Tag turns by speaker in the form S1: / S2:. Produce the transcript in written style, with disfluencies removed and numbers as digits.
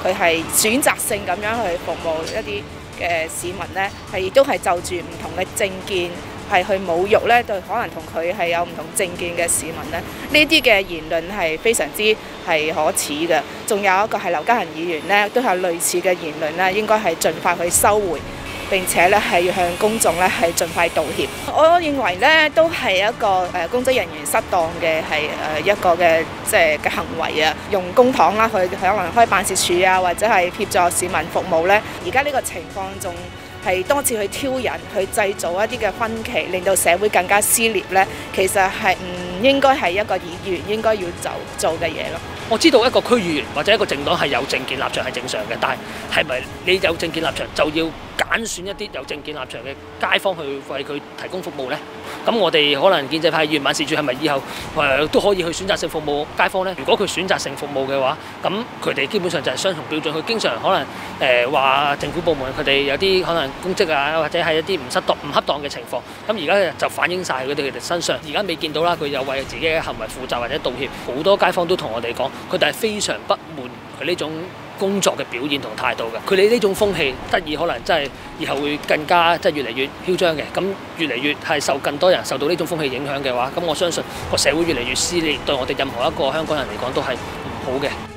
S1: 佢係選擇性咁樣去服務一啲嘅市民咧，亦都係就住唔同嘅政見係去侮辱咧，對可能同佢係有唔同政見嘅市民咧，呢啲嘅言論係非常之係可恥嘅。仲有一個係劉嘉恒議員咧，都係類似嘅言論咧，應該係盡快去收回。並且咧係要向公眾咧係盡快道歉。我認為咧都係一個公職人員失當嘅係一個嘅即係嘅行為啊，用公帑啦去可能開辦事處啊，或者係協助市民服務咧。而家呢個情況仲係多次去挑釁、去製造一啲嘅分歧，令到社會更加撕裂咧。其實係唔應該係一個議員應該要做嘅嘢咯。
S2: 我知道一個區議員或者一個政黨係有政見立場係正常嘅，但係咪你有政見立場就要揀選一啲有政見立場嘅街坊去為佢提供服務呢？咁我哋可能建制派議員辦事處係咪以後都可以去選擇性服務街坊呢？如果佢選擇性服務嘅話，咁佢哋基本上就係雙重標準。佢經常可能話政府部門佢哋有啲可能公職啊，或者係一啲唔恰當嘅情況。咁而家就反映晒佢哋身上。而家未見到啦，佢有為自己嘅行為負責或者道歉。好多街坊都同我哋講，佢哋係非常不滿佢呢種工作嘅表現同態度嘅。佢哋呢種風氣得以可能真係以後會更加即係越嚟越囂張嘅。咁越嚟越係受更多人受到呢種風氣影響嘅話，咁我相信個社會越嚟越撕裂，對我哋任何一個香港人嚟講都係唔好嘅。